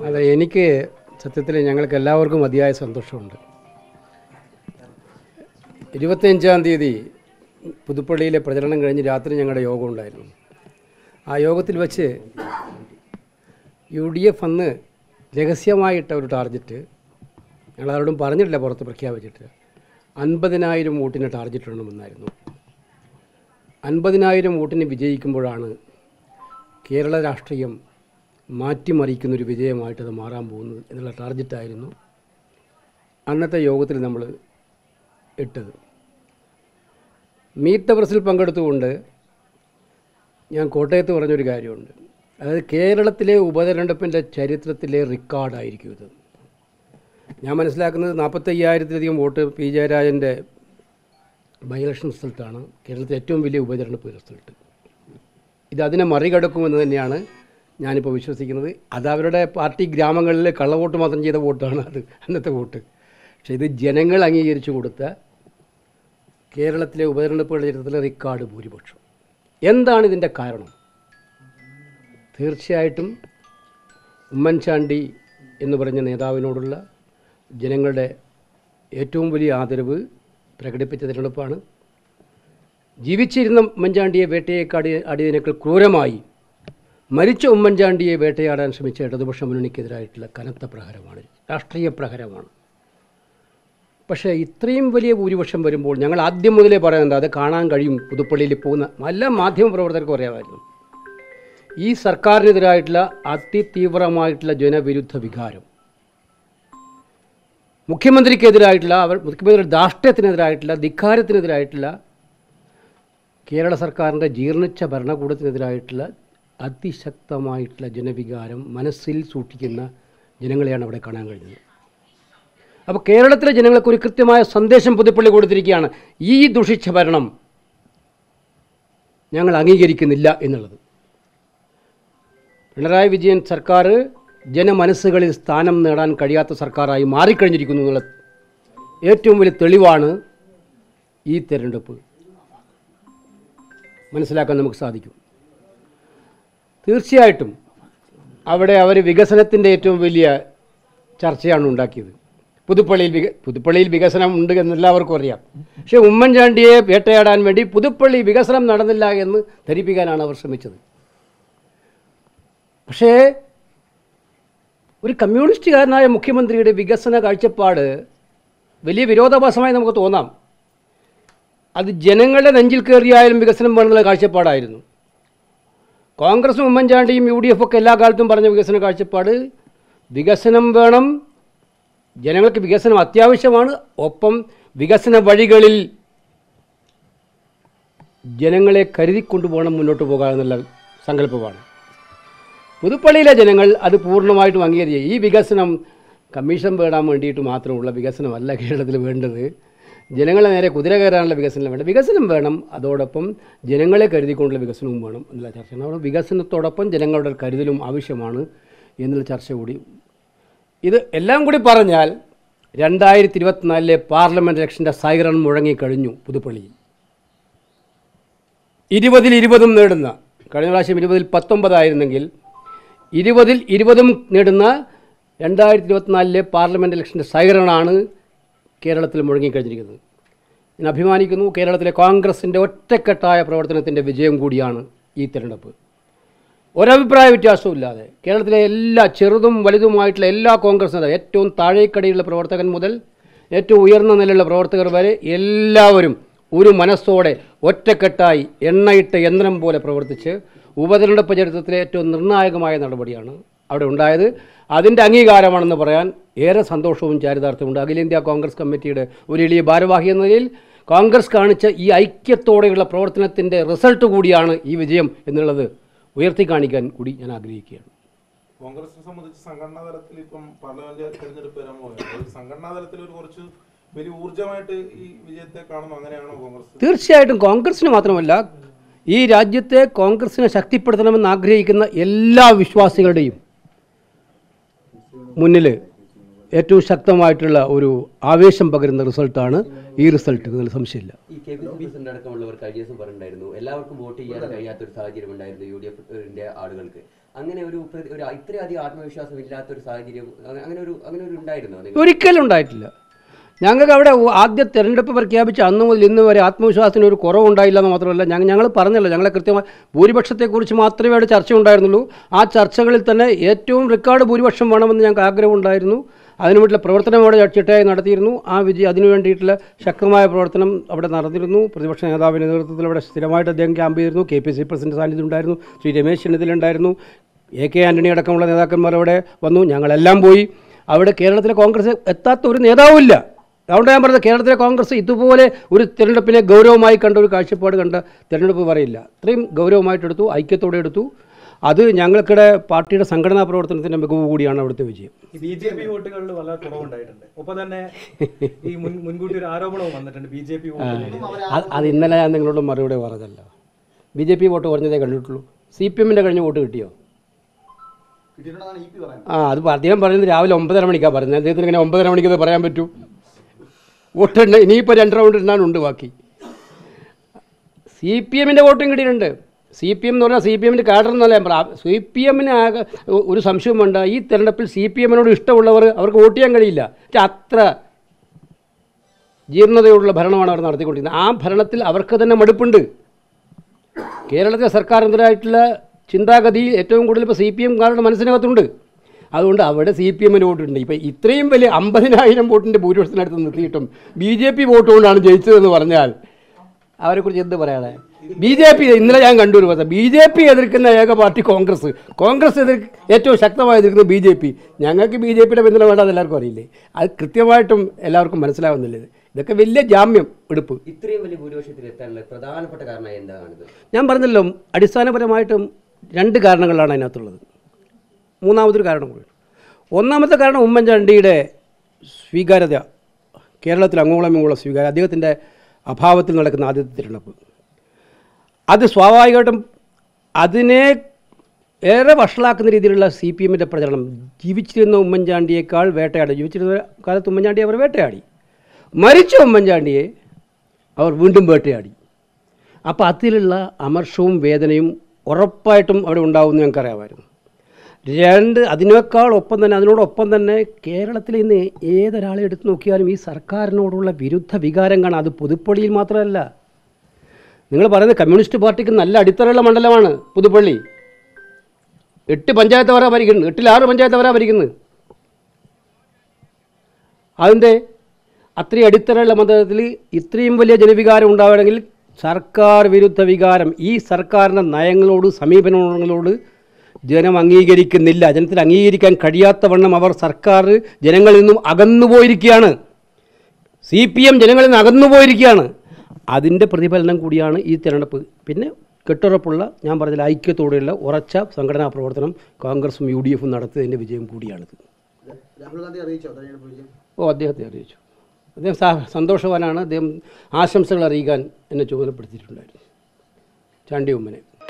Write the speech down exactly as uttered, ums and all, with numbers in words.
അതെ, എനിക്ക് സത്യത്തിൽ ഞങ്ങൾക്ക് എല്ലാവർക്കും മതിയായ സന്തോഷമുണ്ട്. ഇരുപത്തിയഞ്ചാം തീയതി പുതുപ്പള്ളിയിലെ പ്രചരണം കഴിഞ്ഞ് രാത്രി ഞങ്ങളുടെ യോഗം ഉണ്ടായിരുന്നു. ആ യോഗത്തിൽ വെച്ച് യു ഡി എഫ് അന്ന് രഹസ്യമായിട്ട ഒരു ടാർഗറ്റ്, ഞങ്ങളാരോടും പറഞ്ഞിട്ടില്ല, പുറത്ത് പ്രഖ്യാപിച്ചിട്ട് അൻപതിനായിരം വോട്ടിന് ടാർഗറ്റ് ഇടണമെന്നായിരുന്നു. അൻപതിനായിരം വോട്ടിന് വിജയിക്കുമ്പോഴാണ് കേരള രാഷ്ട്രീയം മാറ്റിമറിക്കുന്നൊരു വിജയമായിട്ടത് മാറാൻ പോകുന്നത് എന്നുള്ള ടാർഗറ്റായിരുന്നു അന്നത്തെ യോഗത്തിൽ നമ്മൾ ഇട്ടത്. മീറ്റ് ദ പ്രസിൽ പങ്കെടുത്തുകൊണ്ട് ഞാൻ കോട്ടയത്ത് പറഞ്ഞൊരു കാര്യമുണ്ട്. അതായത് കേരളത്തിലെ ഉപതെരഞ്ഞെടുപ്പിൻ്റെ ചരിത്രത്തിലെ റെക്കോർഡായിരിക്കും ഇത്. ഞാൻ മനസ്സിലാക്കുന്നത് നാൽപ്പത്തയ്യായിരത്തിലധികം വോട്ട് പി ജയരാജൻ്റെ ബൈ ഇലക്ഷൻ റിസൾട്ടാണ് കേരളത്തിലെ ഏറ്റവും വലിയ ഉപതെരഞ്ഞെടുപ്പ് റിസൾട്ട്. ഇത് അതിനെ മറികടക്കുമെന്ന് തന്നെയാണ് ഞാനിപ്പോൾ വിശ്വസിക്കുന്നത്. അത് അവരുടെ പാർട്ടി ഗ്രാമങ്ങളിൽ കള്ളവോട്ട് മാത്രം ചെയ്ത വോട്ടാണ് അത് അന്നത്തെ വോട്ട്. പക്ഷേ ഇത് ജനങ്ങൾ അംഗീകരിച്ചു കൊടുത്ത കേരളത്തിലെ ഉപതെരഞ്ഞെടുപ്പുകളുടെ ചരിത്രത്തിലെ റെക്കോർഡ് ഭൂരിപക്ഷം. എന്താണ് ഇതിൻ്റെ കാരണം? തീർച്ചയായിട്ടും ഉമ്മൻചാണ്ടി എന്ന് പറഞ്ഞ നേതാവിനോടുള്ള ജനങ്ങളുടെ ഏറ്റവും വലിയ ആദരവ് പ്രകടിപ്പിച്ച തിരഞ്ഞെടുപ്പാണ്. ജീവിച്ചിരുന്ന ഉമ്മൻചാണ്ടിയെ വേട്ടയേക്കാടി ആടിയതിനേക്കാൾ ക്രൂരമായി മരിച്ച ഉമ്മൻചാണ്ടിയെ വേട്ടയാടാൻ ശ്രമിച്ച ഇടതുപക്ഷ മുന്നണിക്കെതിരായിട്ടുള്ള കനത്ത പ്രഹരമാണ്, രാഷ്ട്രീയ പ്രഹരമാണ്. പക്ഷേ ഇത്രയും വലിയ ഭൂരിപക്ഷം വരുമ്പോൾ ഞങ്ങൾ ആദ്യം മുതലേ പറയുന്നുണ്ട്, അത് കാണാൻ കഴിയും. പുതുപ്പള്ളിയിൽ പോകുന്ന എല്ലാ മാധ്യമപ്രവർത്തകർക്കും അറിയാമായിരുന്നു ഈ സർക്കാരിനെതിരായിട്ടുള്ള അതിതീവ്രമായിട്ടുള്ള ജനവിരുദ്ധ വികാരം, മുഖ്യമന്ത്രിക്കെതിരായിട്ടുള്ള അവർ മുഖ്യമന്ത്രിയുടെ ധാർഷ്ട്യത്തിനെതിരായിട്ടുള്ള ധിക്കാരത്തിനെതിരായിട്ടുള്ള കേരള സർക്കാരിൻ്റെ ജീർണിച്ച ഭരണകൂടത്തിനെതിരായിട്ടുള്ള അതിശക്തമായിട്ടുള്ള ജനവികാരം മനസ്സിൽ സൂക്ഷിക്കുന്ന ജനങ്ങളെയാണ് അവിടെ കാണാൻ കഴിഞ്ഞത്. അപ്പോൾ കേരളത്തിലെ ജനങ്ങൾക്ക് ഒരു കൃത്യമായ സന്ദേശം പുതുപ്പള്ളി കൊടുത്തിരിക്കുകയാണ്. ഈ ദുഷിച്ച ഭരണം ഞങ്ങൾ അംഗീകരിക്കുന്നില്ല എന്നുള്ളത്. പിണറായി വിജയൻ സർക്കാർ ജനമനസ്സുകളിൽ സ്ഥാനം നേടാൻ കഴിയാത്ത സർക്കാരായി മാറിക്കഴിഞ്ഞിരിക്കുന്നു എന്നുള്ള ഏറ്റവും വലിയ തെളിവാണ് ഈ തെരഞ്ഞെടുപ്പ്. മനസ്സിലാക്കാൻ നമുക്ക് സാധിക്കും. തീർച്ചയായിട്ടും അവിടെ അവർ വികസനത്തിൻ്റെ ഏറ്റവും വലിയ ചർച്ചയാണ് ഉണ്ടാക്കിയത്. പുതുപ്പള്ളിയിൽ വിക പുതുപ്പള്ളിയിൽ വികസനം ഉണ്ട് എന്നെല്ലാവർക്കും അറിയാം. പക്ഷേ ഉമ്മൻചാണ്ടിയെ വേട്ടയാടാൻ വേണ്ടി പുതുപ്പള്ളി വികസനം നടന്നില്ല എന്ന് ധരിപ്പിക്കാനാണ് അവർ ശ്രമിച്ചത്. പക്ഷേ ഒരു കമ്മ്യൂണിസ്റ്റുകാരനായ മുഖ്യമന്ത്രിയുടെ വികസന കാഴ്ചപ്പാട് വലിയ വിരോധാഭാസമായി നമുക്ക് തോന്നാം. അത് ജനങ്ങളുടെ നെഞ്ചിൽ കയറിയായാലും വികസനം വേണമെന്നുള്ള കാഴ്ചപ്പാടായിരുന്നു. കോൺഗ്രസും ഉമ്മൻചാണ്ടിയും യു ഡി എഫ് ഒക്കെ എല്ലാ കാലത്തും പറഞ്ഞ വികസന കാഴ്ചപ്പാട് വികസനം വേണം, ജനങ്ങൾക്ക് വികസനം അത്യാവശ്യമാണ്, ഒപ്പം വികസന വഴികളിൽ ജനങ്ങളെ കരുതിക്കൊണ്ടുപോകണം മുന്നോട്ട് പോകാൻ എന്നുള്ള സങ്കല്പമാണ്. പുതുപ്പള്ളിയിലെ ജനങ്ങൾ അത് പൂർണ്ണമായിട്ടും അംഗീകരിച്ചു. ഈ വികസനം കമ്മീഷൻ വേടാൻ വേണ്ടിയിട്ട് മാത്രമുള്ള വികസനമല്ല കേരളത്തിൽ വേണ്ടത്. ജനങ്ങളെ നേരെ കുതിര കയറാനുള്ള വികസനം വേണ്ട, വികസനം വേണം, അതോടൊപ്പം ജനങ്ങളെ കരുതിക്കൊണ്ടുള്ള വികസനവും വേണം എന്നുള്ള ചർച്ചയാണ്. അവിടെ വികസനത്തോടൊപ്പം ജനങ്ങളുടെ കരുതലും ആവശ്യമാണ് എന്നുള്ള ചർച്ച കൂടി. ഇത് എല്ലാം കൂടി പറഞ്ഞാൽ രണ്ടായിരത്തി ഇരുപത്തിനാലിലെ പാർലമെൻറ്റ് ഇലക്ഷൻ്റെ സൈറൺ മുഴങ്ങിക്കഴിഞ്ഞു പുതുപ്പള്ളിയിൽ. ഇരുപതിൽ ഇരുപതും നേടുന്ന, കഴിഞ്ഞ പ്രാവശ്യം ഇരുപതിൽ പത്തൊമ്പതായിരുന്നെങ്കിൽ ഇരുപതിൽ ഇരുപതും നേടുന്ന രണ്ടായിരത്തി ഇരുപത്തിനാലിലെ പാർലമെൻറ്റ് ഇലക്ഷൻ്റെ സൈറണാണ് കേരളത്തിൽ മുഴങ്ങിക്കഴിഞ്ഞിരിക്കുന്നത്. ഞാൻ അഭിമാനിക്കുന്നു. കേരളത്തിലെ കോൺഗ്രസിൻ്റെ ഒറ്റക്കെട്ടായ പ്രവർത്തനത്തിൻ്റെ വിജയം കൂടിയാണ് ഈ തിരഞ്ഞെടുപ്പ്. ഒരഭിപ്രായ വ്യത്യാസവുമില്ലാതെ കേരളത്തിലെ എല്ലാ ചെറുതും വലുതുമായിട്ടുള്ള എല്ലാ കോൺഗ്രസ് നേതാക്കളും, ഏറ്റവും താഴേക്കടിയുള്ള പ്രവർത്തകൻ മുതൽ ഏറ്റവും ഉയർന്ന നിലയിലുള്ള പ്രവർത്തകർ വരെ എല്ലാവരും ഒരു മനസ്സോടെ ഒറ്റക്കെട്ടായി എണ്ണയിട്ട യന്ത്രം പോലെ പ്രവർത്തിച്ച് ഉപതെരഞ്ഞെടുപ്പ് ചരിത്രത്തിലെ ഏറ്റവും നിർണായകമായ നടപടിയാണ് അവിടെ ഉണ്ടായത്. അതിൻ്റെ അംഗീകാരമാണെന്ന് പറയാൻ ഏറെ സന്തോഷവും ചാരിതാർത്ഥ്യമുണ്ട്. അഖിലേന്ത്യാ കോൺഗ്രസ് കമ്മിറ്റിയുടെ ഒരു എളിയ ഭാരവാഹി എന്ന നിലയിൽ കോൺഗ്രസ് കാണിച്ച ഈ ഐക്യത്തോടെയുള്ള പ്രവർത്തനത്തിൻ്റെ റിസൾട്ട് കൂടിയാണ് ഈ വിജയം എന്നുള്ളത് ഉയർത്തി കാണിക്കാൻ കൂടി ഞാൻ ആഗ്രഹിക്കുകയാണ്. കോൺഗ്രസിനെ സംബന്ധിച്ച് സംഘടനാ തലത്തിൽ ഇപ്പം പാർലമെന്റ് തെരഞ്ഞെടുപ്പ് വരാൻ പോകുന്നത്, സംഘടനാ തലത്തിൽ ഒരു കുറച്ച് വലിയ ഊർജ്ജമായിട്ട് ഈ വിജയത്തെ കാണുന്നു. അങ്ങനെയാണോ കോൺഗ്രസ്? തീർച്ചയായിട്ടും കോൺഗ്രസിന് മാത്രമല്ല, ഈ രാജ്യത്തെ കോൺഗ്രസിനെ ശക്തിപ്പെടുത്തണമെന്ന് ആഗ്രഹിക്കുന്ന എല്ലാ വിശ്വാസികളുടെയും മുന്നിൽ ഏറ്റവും ശക്തമായിട്ടുള്ള ഒരു ആവേശം പകരുന്ന റിസൾട്ടാണ് ഈ റിസൾട്ട്, ഇതിൽ സംശയമില്ല. ഈ കെ പി സി പ്രസിഡന്റ് അടക്കമുള്ളവർ കഴിഞ്ഞ ദിവസം പറഞ്ഞിട്ടുണ്ടായിരുന്നു എല്ലാവർക്കും വോട്ട് ചെയ്യാൻ കഴിയാത്തൊരു സാഹചര്യം ഉണ്ടായിരുന്നു യു ഡി എഫിന്റെ ആളുകൾക്ക്. അങ്ങനെ ഒരു പ്ര- ഒരു ഇത്രയധികം ആത്മവിശ്വാസം ഇല്ലാത്ത ഒരു സാഹചര്യം അങ്ങ- അങ്ങനെ ഒരു അങ്ങനെ ഒരു ഉണ്ടായിരുന്നോ നിങ്ങൾ? ഒരിക്കലും ഉണ്ടായിട്ടില്ല. ഞങ്ങൾക്ക് അവിടെ ആദ്യ തെരഞ്ഞെടുപ്പ് പ്രഖ്യാപിച്ച അന്ന് മുതൽ ഇന്ന് വരെ ആത്മവിശ്വാസത്തിന് ഒരു കുറവുണ്ടായില്ല എന്ന് മാത്രമല്ല, ഞങ്ങൾ ഞങ്ങൾ പറഞ്ഞല്ലോ, ഞങ്ങളെ കൃത്യമായി ഭൂരിപക്ഷത്തെക്കുറിച്ച് മാത്രമേ അവിടെ ചർച്ച ഉണ്ടായിരുന്നുള്ളൂ. ആ ചർച്ചകളിൽ തന്നെ ഏറ്റവും റെക്കോർഡ് ഭൂരിപക്ഷം വേണമെന്ന് ഞങ്ങൾക്ക് ആഗ്രഹമുണ്ടായിരുന്നു. അതിനുവേണ്ടിയുള്ള പ്രവർത്തനം അവിടെ ചിട്ടയായി നടത്തിയിരുന്നു. ആ വിജയം അതിനു വേണ്ടിയിട്ടുള്ള ശക്തമായ പ്രവർത്തനം അവിടെ നടന്നിരുന്നു. പ്രതിപക്ഷ നേതാവിൻ്റെ നേതൃത്വത്തിൽ അവിടെ സ്ഥിരമായിട്ട് അദ്ദേഹം ക്യാമ്പ് ചെയ്തിരുന്നു. കെ പി സി പ്രസിഡന്റ് സാന്നിധ്യം ഉണ്ടായിരുന്നു. ശ്രീ രമേശ് ചെന്നിത്തലുണ്ടായിരുന്നു. എ കെ ആൻ്റണി അടക്കമുള്ള നേതാക്കന്മാർ അവിടെ വന്നു. ഞങ്ങളെല്ലാം പോയി. അവിടെ കേരളത്തിലെ കോൺഗ്രസ് എത്താത്ത ഒരു നേതാവുമില്ല. അതുകൊണ്ട് ഞാൻ പറഞ്ഞത്, കേരളത്തിലെ കോൺഗ്രസ് ഇതുപോലെ ഒരു തിരഞ്ഞെടുപ്പിനെ ഗൗരവമായി കണ്ട ഒരു കാഴ്ചപ്പാട് കണ്ട തിരഞ്ഞെടുപ്പ് പറയില്ല. അത്രയും ഗൗരവമായിട്ടെടുത്തു, ഐക്യത്തോടെ എടുത്തു. അത് ഞങ്ങൾക്കിടെ പാർട്ടിയുടെ സംഘടനാ പ്രവർത്തനത്തിൻ്റെ മികവ് കൂടിയാണ് അവിടുത്തെ വിജയം. ബി ജെ പി വോട്ടുകളിൽ വളരെ കുറവുണ്ടായിട്ടുണ്ട്. ഒപ്പം തന്നെ ഈ മുൻ മുൻകൂട്ടി ഒരു ആരോപണവും വന്നിട്ടുണ്ട് ബി ജെ പി അത് അത് ഇന്നലെ ഞാൻ നിങ്ങളോട് മറുപടി പറഞ്ഞല്ല. ബി ജെ പി വോട്ട് കുറഞ്ഞതേ കണ്ടിട്ടുള്ളൂ. സി പി എമ്മിൻ്റെ കഴിഞ്ഞ വോട്ട് കിട്ടിയോ? ആ അത് അദ്ദേഹം പറയുന്നത് രാവിലെ ഒമ്പതര മണിക്കാണ് പറയുന്നത്. അദ്ദേഹത്തിന് ഇങ്ങനെ ഒമ്പതര മണിക്കത് പറയാൻ പറ്റൂ? വോട്ടുണ്ട്, ഇനിയിപ്പോൾ രണ്ട് റൗണ്ട് ഇടാനുണ്ട് ബാക്കി. സി പി എമ്മിൻ്റെ വോട്ടും കിട്ടിയിട്ടുണ്ട്. സി പി എം എന്ന് പറഞ്ഞാൽ സി പി എമ്മിൻ്റെ കാഡർ എന്നല്ല ഞാൻ പറയാം. സി പി എമ്മിന് ആകെ ഒരു സംശയം വേണ്ട, ഈ തെരഞ്ഞെടുപ്പിൽ സി പി എമ്മിനോട് ഇഷ്ടമുള്ളവർ അവർക്ക് വോട്ട് ചെയ്യാൻ കഴിയില്ല. പക്ഷേ അത്ര ജീർണതയോടുള്ള ഭരണമാണ് അവർ നടത്തിക്കൊണ്ടിരിക്കുന്നത്. ആ ഭരണത്തിൽ അവർക്ക് തന്നെ മടുപ്പുണ്ട്. കേരളത്തിലെ സർക്കാരിനെതിരായിട്ടുള്ള ചിന്താഗതി ഏറ്റവും കൂടുതൽ ഇപ്പോൾ സി പി എംകാരുടെ മനസ്സിനകത്തുണ്ട്. അതുകൊണ്ട് അവിടെ സി പി എമ്മിന് വോട്ടുണ്ട്. ഇപ്പം ഇത്രയും വലിയ അമ്പതിനായിരം വോട്ടിൻ്റെ ഭൂരിപക്ഷത്തിനടുത്ത് നിർത്തിയിട്ടും ബി ജെ പി വോട്ട് കൊണ്ടാണ് ജയിച്ചതെന്ന് പറഞ്ഞാൽ അവരെക്കുറിച്ച് എന്ത് പറയാതെ? ബി ജെ പി ഇന്നലെ ഞാൻ കണ്ടു ഒരു ബി ജെ പി എതിർക്കുന്ന ഏക പാർട്ടി കോൺഗ്രസ്, കോൺഗ്രസ് എതിർ ഏറ്റവും ശക്തമായി എതിർക്കുന്ന ബി ജെ പി. ഞങ്ങൾക്ക് ബി ജെ പിയുടെ പിന്തുണ വേണ്ടാന്ന് എല്ലാവർക്കും അറിയില്ലേ? അത് കൃത്യമായിട്ടും എല്ലാവർക്കും മനസ്സിലാവുന്നില്ല. ഇതൊക്കെ വലിയ ജാമ്യം എടുപ്പ്. ഇത്രയും വലിയ ഭൂരിപക്ഷത്തിൽ എത്താനുള്ള പ്രധാനപ്പെട്ട കാരണം എന്താണിത്? ഞാൻ പറഞ്ഞല്ലോ, അടിസ്ഥാനപരമായിട്ടും രണ്ട് കാരണങ്ങളാണ് അതിനകത്തുള്ളത്. മൂന്നാമതൊരു കാരണം കൂടി. ഒന്നാമത്തെ കാരണം ഉമ്മൻചാണ്ടിയുടെ സ്വീകാര്യത, കേരളത്തിൽ അങ്ങോളം ഇങ്ങോളം സ്വീകാര്യ, അദ്ദേഹത്തിൻ്റെ അഭാവത്തിൽ നടക്കുന്ന ആദ്യത്തെ തിരഞ്ഞെടുപ്പ്. അത് സ്വാഭാവികമായിട്ടും അതിനെ ഏറെ വഷളാക്കുന്ന രീതിയിലുള്ള സി പി എമ്മിൻ്റെ പ്രചരണം. ജീവിച്ചിരുന്ന ഉമ്മൻചാണ്ടിയേക്കാൾ വേട്ടയാടി, ജീവിച്ചിരുന്ന കാലത്ത് ഉമ്മൻചാണ്ടിയെ അവർ വേട്ടയാടി, മരിച്ച ഉമ്മൻചാണ്ടിയെ അവർ വീണ്ടും വേട്ടയാടി. അപ്പോൾ അതിലുള്ള അമർഷവും വേദനയും ഉറപ്പായിട്ടും അവിടെ ഉണ്ടാവുമെന്ന് ഞങ്ങൾക്കറിയാമായിരുന്നു. രണ്ട് അതിനേക്കാൾ ഒപ്പം തന്നെ അതിനോടൊപ്പം തന്നെ കേരളത്തിൽ ഇന്ന് ഏതൊരാളെ എടുത്തു നോക്കിയാലും ഈ സർക്കാരിനോടുള്ള വിരുദ്ധ വികാരം കാണാം. അത് പുതുപ്പള്ളിയിൽ മാത്രമല്ല. നിങ്ങൾ പറയുന്നത് കമ്മ്യൂണിസ്റ്റ് പാർട്ടിക്ക് നല്ല അടിത്തറയുള്ള മണ്ഡലമാണ് പുതുപ്പള്ളി. എട്ട് പഞ്ചായത്ത് വരെ ഭരിക്കുന്നത്, എട്ടിൽ ആറ് പഞ്ചായത്ത് വരെ ഭരിക്കുന്നത്. അതിൻ്റെ അത്രയും അടിത്തറയുള്ള മണ്ഡലത്തിൽ ഇത്രയും വലിയ ജനവികാരം ഉണ്ടാവണമെങ്കിൽ സർക്കാർ വിരുദ്ധ വികാരം, ഈ സർക്കാരിൻ്റെ നയങ്ങളോട് സമീപനങ്ങളോട് ജനം അംഗീകരിക്കുന്നില്ല. ജനത്തിന് അംഗീകരിക്കാൻ കഴിയാത്ത വണ്ണം അവർ സർക്കാർ ജനങ്ങളിൽ നിന്നും അകന്നുപോയിരിക്കുകയാണ്. സി പി എം ജനങ്ങളിൽ നിന്ന് അകന്നുപോയിരിക്കുകയാണ്. അതിൻ്റെ പ്രതിഫലനം കൂടിയാണ് ഈ തിരഞ്ഞെടുപ്പ്. പിന്നെ കെട്ടുറപ്പുള്ള, ഞാൻ പറഞ്ഞതിൽ ഐക്യത്തോടെയുള്ള ഉറച്ച സംഘടനാ പ്രവർത്തനം കോൺഗ്രസും യു ഡി എഫും നടത്തിയതിൻ്റെ വിജയം കൂടിയാണിത്. ഓ അദ്ദേഹത്തെ അറിയിച്ചു. അദ്ദേഹം സന്തോഷവാനാണ്. അദ്ദേഹം ആശംസകൾ അറിയിക്കാൻ എന്നെ ചുമതലപ്പെടുത്തിയിട്ടുണ്ടായിരുന്നു, ചാണ്ടി ഉമ്മനെ.